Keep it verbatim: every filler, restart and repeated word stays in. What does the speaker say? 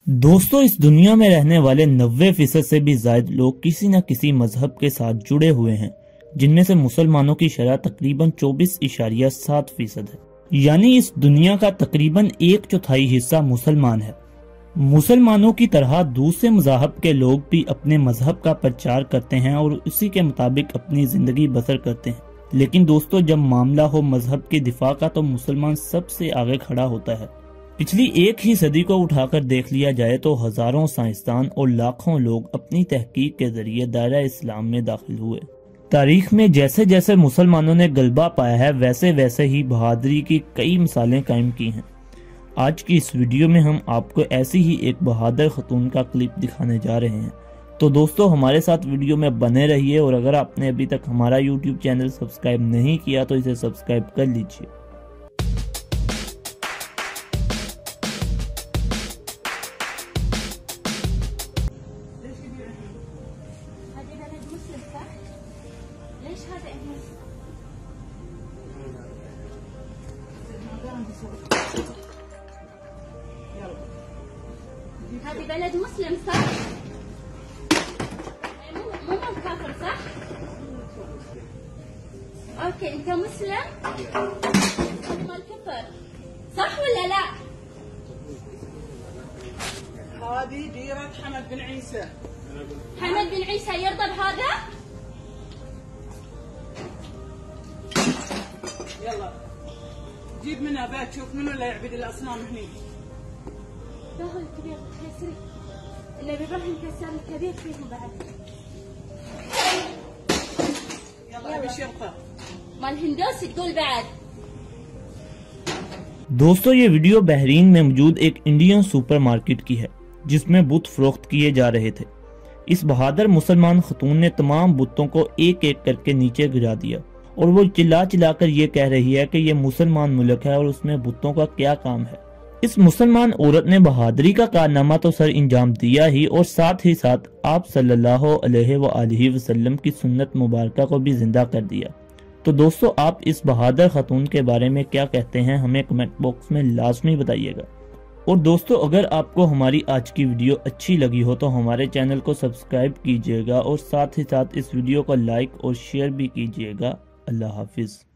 दोस्तों, इस दुनिया में रहने वाले नब्बे फीसद से भी ज्यादा लोग किसी न किसी मजहब के साथ जुड़े हुए हैं, जिनमें से मुसलमानों की शरह तकरीबन चौबीस इशारिया सात फीसद है। यानी इस दुनिया का तकरीबन एक चौथाई हिस्सा मुसलमान है। मुसलमानों की तरह दूसरे मज़ाहब के लोग भी अपने मजहब का प्रचार करते हैं और उसी के मुताबिक अपनी जिंदगी बसर करते हैं। लेकिन दोस्तों, जब मामला हो मजहब के दिफा का तो मुसलमान सबसे आगे खड़ा होता है। पिछली एक ही सदी को उठाकर देख लिया जाए तो हजारों साइंसदान और लाखों लोग अपनी तहकीक के जरिए दायरा इस्लाम में दाखिल हुए। तारीख में जैसे जैसे मुसलमानों ने गलबा पाया है, वैसे वैसे ही बहादुरी की कई मिसालें कायम की हैं। आज की इस वीडियो में हम आपको ऐसी ही एक बहादुर खतून का क्लिप दिखाने जा रहे हैं। तो दोस्तों, हमारे साथ वीडियो में बने रहिए और अगर आपने अभी तक हमारा यूट्यूब चैनल सब्सक्राइब नहीं किया तो इसे सब्सक्राइब कर लीजिए। هذه بلد مسلم صح؟ مو مو كافر صح؟ اوكي انت مسلم؟ هذا مال كفر صح ولا لا؟ هذه ديرة حمد بن عيسى. حمد بن عيسى يرضى بهذا؟ يلا جيب منها بيت شوف منو اللي يعبد الاصنام هني. لا هو الكبير كسري. النبي ابراهيم كسر الكبير فيهم بعد. يلا ابي شرطة. مال هندوسي تقول بعد. दोस्तों, ये वीडियो बहरीन में मौजूद एक इंडियन सुपरमार्केट की है जिसमें बुत फरोख्त किए जा रहे थे। इस बहादुर मुसलमान खतून ने तमाम बुतों को एक एक करके नीचे गिरा दिया और वो चिल्ला चिल्ला कर ये कह रही है कि ये मुसलमान मुल्क है और उसमें बुतों का क्या काम है। इस मुसलमान औरत ने बहादुरी का कारनामा तो सर इंजाम दिया ही और साथ ही साथ आप सल्लल्लाहु अलैहि वसल्लम की सुन्नत मुबारका को भी जिंदा कर दिया। तो दोस्तों, आप इस बहादुर खतून के बारे में क्या कहते हैं, हमें कमेंट बॉक्स में लाजमी बताइएगा। और दोस्तों, अगर आपको हमारी आज की वीडियो अच्छी लगी हो तो हमारे चैनल को सब्सक्राइब कीजिएगा और साथ ही साथ इस वीडियो को लाइक और शेयर भी कीजिएगा। अल्लाह हाफिज।